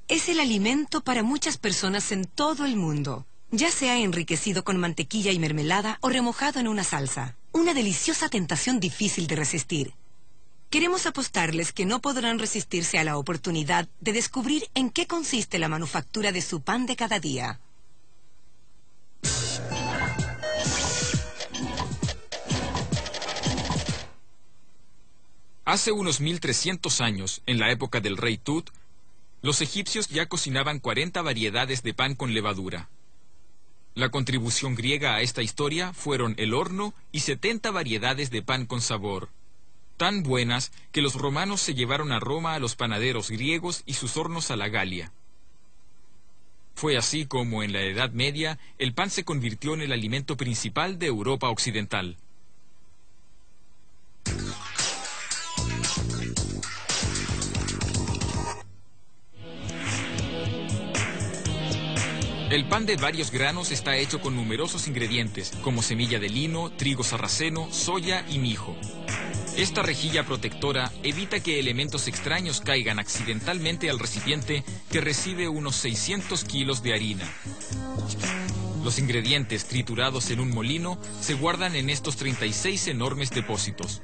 es el alimento para muchas personas en todo el mundo, ya sea enriquecido con mantequilla y mermelada o remojado en una salsa. Una deliciosa tentación difícil de resistir. Queremos apostarles que no podrán resistirse a la oportunidad de descubrir en qué consiste la manufactura de su pan de cada día. Hace unos 1300 años, en la época del rey Tut, los egipcios ya cocinaban 40 variedades de pan con levadura. La contribución griega a esta historia fueron el horno y 70 variedades de pan con sabor, tan buenas que los romanos se llevaron a Roma a los panaderos griegos y sus hornos a la Galia. Fue así como en la Edad Media el pan se convirtió en el alimento principal de Europa occidental. El pan de varios granos está hecho con numerosos ingredientes, como semilla de lino, trigo sarraceno, soya y mijo. Esta rejilla protectora evita que elementos extraños caigan accidentalmente al recipiente, que recibe unos 600 kilos de harina. Los ingredientes triturados en un molino se guardan en estos 36 enormes depósitos.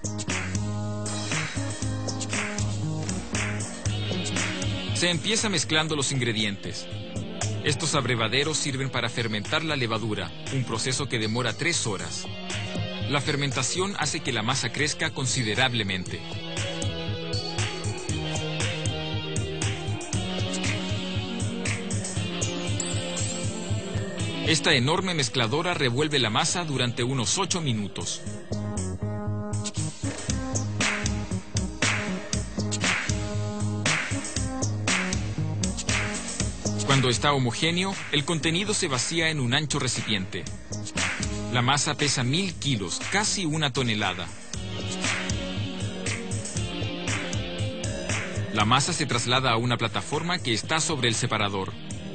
Se empieza mezclando los ingredientes. Estos abrevaderos sirven para fermentar la levadura, un proceso que demora 3 horas. La fermentación hace que la masa crezca considerablemente. Esta enorme mezcladora revuelve la masa durante unos 8 minutos. Cuando está homogéneo, el contenido se vacía en un ancho recipiente. La masa pesa 1000 kilos, casi 1 tonelada. La masa se traslada a una plataforma que está sobre el separador.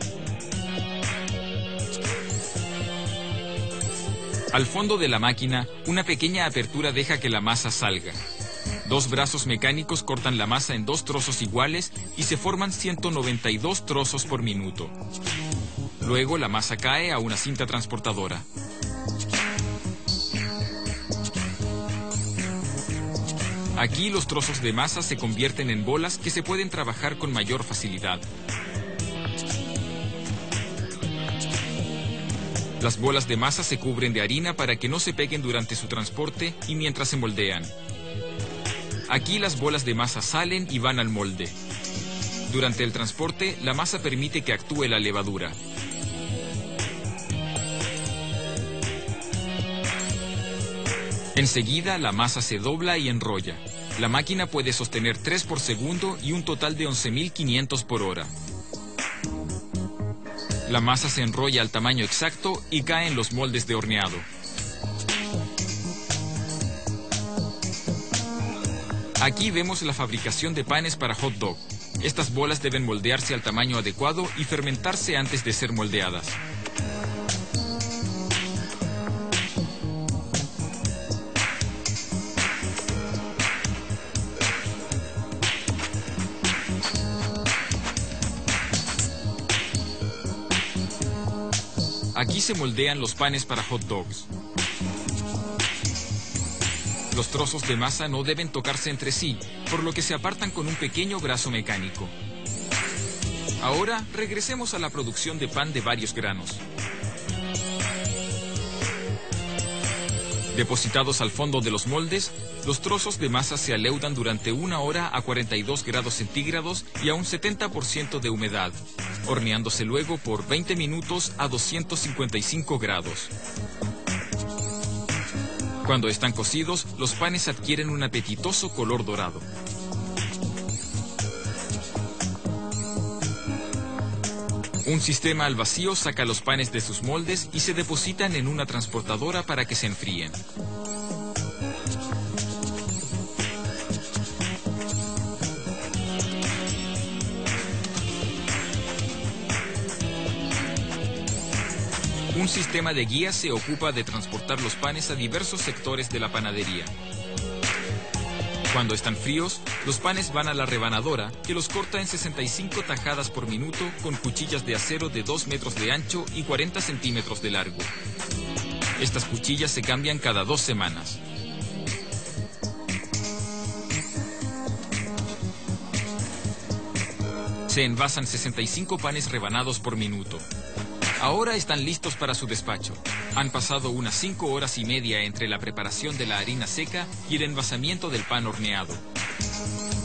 Al fondo de la máquina, una pequeña apertura deja que la masa salga. 2 brazos mecánicos cortan la masa en 2 trozos iguales y se forman 192 trozos por minuto. Luego la masa cae a una cinta transportadora. Aquí los trozos de masa se convierten en bolas que se pueden trabajar con mayor facilidad. Las bolas de masa se cubren de harina para que no se peguen durante su transporte y mientras se moldean. Aquí las bolas de masa salen y van al molde. Durante el transporte, la masa permite que actúe la levadura. Enseguida, la masa se dobla y enrolla. La máquina puede sostener 3 por segundo y un total de 11.500 por hora. La masa se enrolla al tamaño exacto y cae en los moldes de horneado. Aquí vemos la fabricación de panes para hot dog. Estas bolas deben moldearse al tamaño adecuado y fermentarse antes de ser moldeadas. Aquí se moldean los panes para hot dogs. Los trozos de masa no deben tocarse entre sí, por lo que se apartan con un pequeño brazo mecánico. Ahora, regresemos a la producción de pan de varios granos. Depositados al fondo de los moldes, los trozos de masa se aleudan durante 1 hora a 42 grados centígrados y a un 70% de humedad, horneándose luego por 20 minutos a 255 grados. Cuando están cocidos, los panes adquieren un apetitoso color dorado. Un sistema al vacío saca los panes de sus moldes y se depositan en una transportadora para que se enfríen. Un sistema de guía se ocupa de transportar los panes a diversos sectores de la panadería. Cuando están fríos, los panes van a la rebanadora, que los corta en 65 tajadas por minuto con cuchillas de acero de 2 metros de ancho y 40 centímetros de largo. Estas cuchillas se cambian cada 2 semanas. Se envasan 65 panes rebanados por minuto. Ahora están listos para su despacho. Han pasado unas 5 horas y media entre la preparación de la harina seca y el envasamiento del pan horneado.